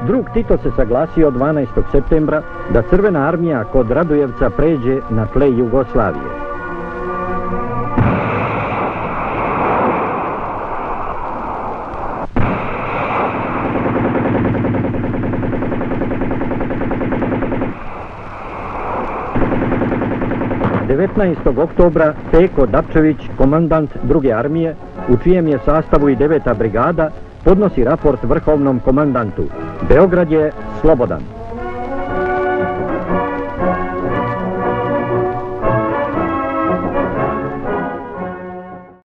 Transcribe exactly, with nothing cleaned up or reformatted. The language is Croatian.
Drug Tito se saglasio dvanaestog septembra da Crvena armija kod Radujevca pređe na tle Jugoslavije. devetnaestog oktobra Peko Dapčević, komandant druge armije, u čijem je sastavu i deveta brigada, podnosi raport vrhovnom komandantu. Beograd je slobodan.